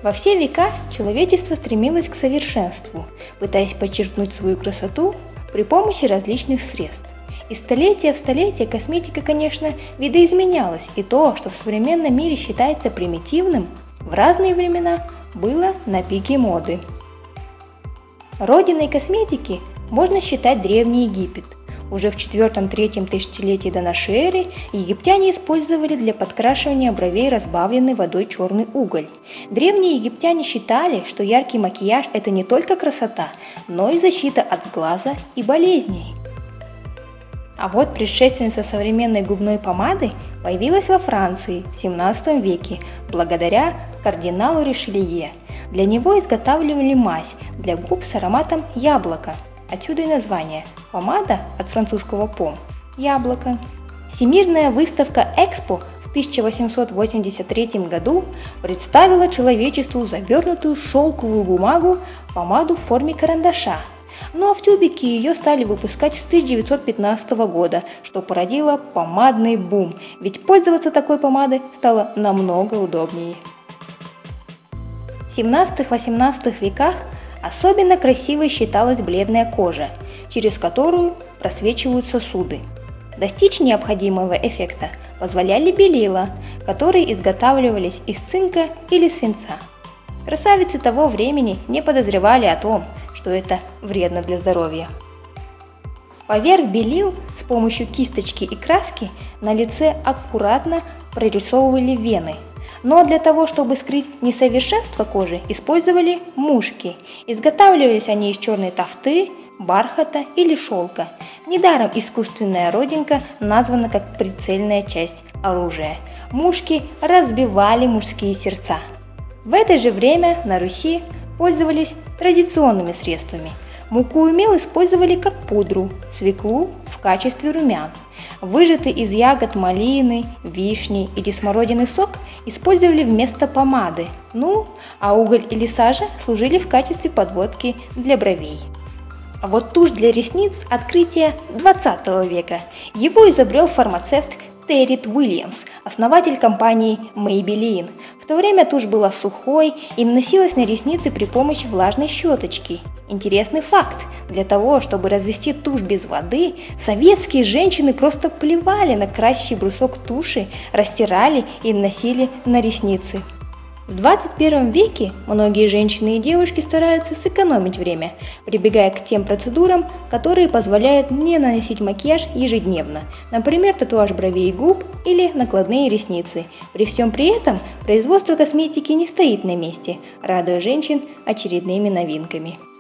Во все века человечество стремилось к совершенству, пытаясь подчеркнуть свою красоту при помощи различных средств. Из столетия в столетие косметика, конечно, видоизменялась, и то, что в современном мире считается примитивным, в разные времена было на пике моды. Родиной косметики можно считать Древний Египет. Уже в IV-III тысячелетии до нашей эры египтяне использовали для подкрашивания бровей разбавленный водой черный уголь. Древние египтяне считали, что яркий макияж – это не только красота, но и защита от сглаза и болезней. А вот предшественница современной губной помады появилась во Франции в XVII веке благодаря кардиналу Ришелье. Для него изготавливали мазь для губ с ароматом яблока. Отсюда и название – помада от французского «пом» – яблоко. Всемирная выставка Экспо в 1883 году представила человечеству завернутую в шелковую бумагу помаду в форме карандаша. Ну а в тюбике ее стали выпускать с 1915 года, что породило помадный бум, ведь пользоваться такой помадой стало намного удобнее. В 17-18 веках особенно красивой считалась бледная кожа, через которую просвечивают сосуды. Достичь необходимого эффекта позволяли белила, которые изготавливались из цинка или свинца. Красавицы того времени не подозревали о том, что это вредно для здоровья. Поверх белил с помощью кисточки и краски на лице аккуратно прорисовывали вены. Но для того, чтобы скрыть несовершенство кожи, использовали мушки. Изготавливались они из черной тафты, бархата или шелка. Недаром искусственная родинка названа как прицельная часть оружия. Мушки разбивали мужские сердца. В это же время на Руси пользовались традиционными средствами. Муку и мел использовали как пудру, свеклу в качестве румян. Выжатый из ягод малины, вишни или смородины сок использовали вместо помады, а уголь или сажа служили в качестве подводки для бровей. А вот тушь для ресниц – открытие 20 века. Его изобрел фармацевт Террит Уильямс, основатель компании Maybelline. В то время тушь была сухой и наносилась на ресницы при помощи влажной щеточки. Интересный факт: для того, чтобы развести тушь без воды, советские женщины просто плевали на красящий брусок туши, растирали и наносили на ресницы. В 21 веке многие женщины и девушки стараются сэкономить время, прибегая к тем процедурам, которые позволяют не наносить макияж ежедневно, например, татуаж бровей и губ или накладные ресницы. При всем при этом производство косметики не стоит на месте, радуя женщин очередными новинками.